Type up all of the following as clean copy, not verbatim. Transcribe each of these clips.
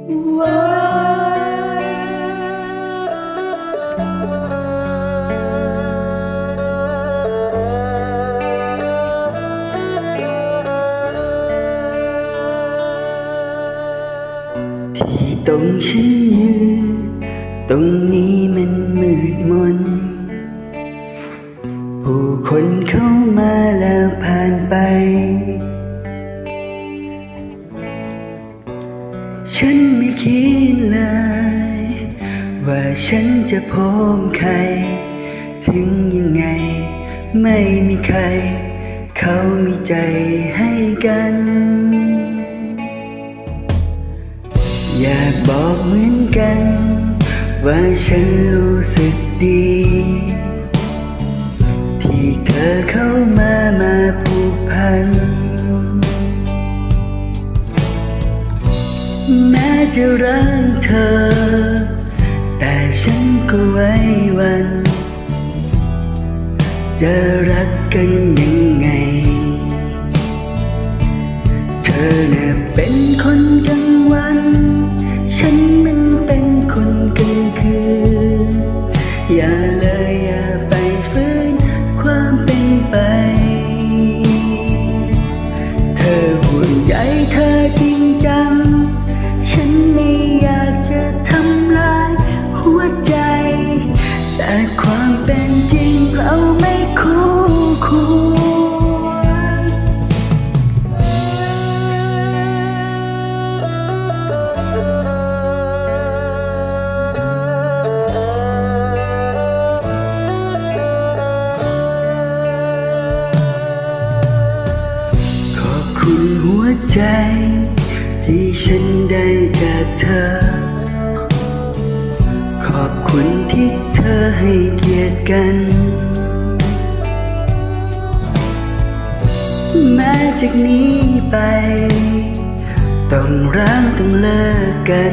ว้าที่ตรงฉันยืนตรงนี้มันมืดมนผู้คนเข้ามาแล้วผ่านไปฉันไม่คิดเลยว่าฉันจะพบใครถึงยังไงไม่มีใครเขามีใจให้กันอยากบอกเหมือนกันว่าฉันรู้สึกดีที่เธอเข้ามาผูกพันแม้จะรักเธอแต่ฉันก็ไว้วันจะรักกันยังไงเธอน่ะเป็นคนกลางวันฉันมันเป็นคนกลางคืนอย่าเลยอย่าไปฝืนความเป็นไปเธอห่วงใยเธอจริงจังฉันไม่อยากจะทำลายหัวใจแต่ความเป็นจริงเราไม่คู่ควรขอบคุณหัวใจที่ฉันได้จากเธอขอบคุณที่เธอให้เกียรติกันแม้จากนี้ไปต้องร้างต้องเลิกกัน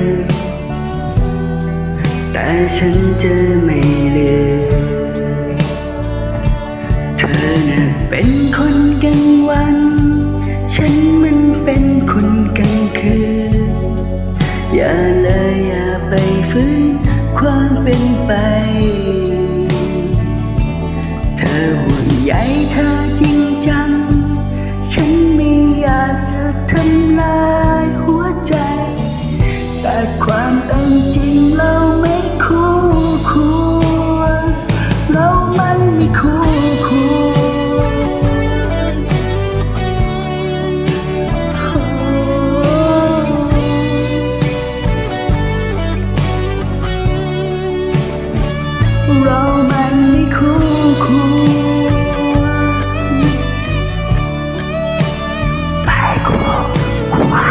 แต่ฉันจะไม่ลืมเธอน่ะเป็นคนกลางวันฉันมันเป็นคนกลางคืนอย่าเลยอย่าไปฝืนความเป็นไปเธอห่วงใยเธอจริงจังฉันไม่อยากจะทำลายหัวใจแต่ความเป็นจริงเราไม่คู่ควรเรามันไม่คู่ควรเรามันไม่คู่ควรไม่คู่ควร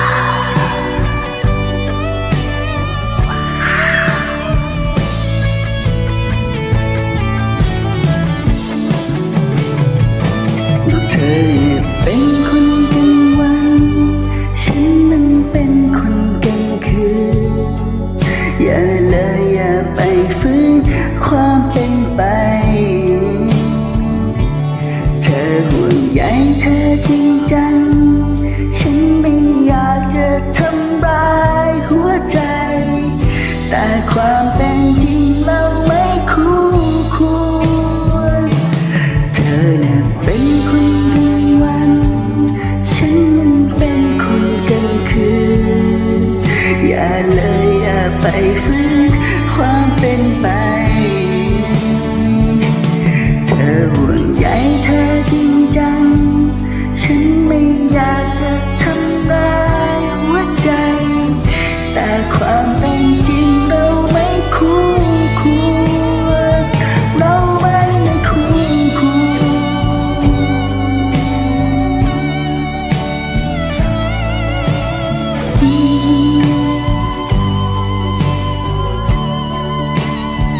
เธอเป็นคนกลางวันฉันมันเป็นคนกลางคืนอย่าเลยอย่าไปฝืนความเป็นไปเธอห่วงใยเธอจริงจังฉันไม่อยากจะทำร้ายหัวใจแต่ความเป็นจริงเราไม่คู่ควรเธอน่ะเป็นคนกลางวันฉันมันเป็นคนกลางคืนอย่าเลยอย่าไปฝืนความเป็นไปเธอห่วงใยเธอจริงจังฉันไม่อยากจะทำร้ายหัวใจแต่ความเป็นจริงเราไม่คู่ควรเรามันไม่คู่ควร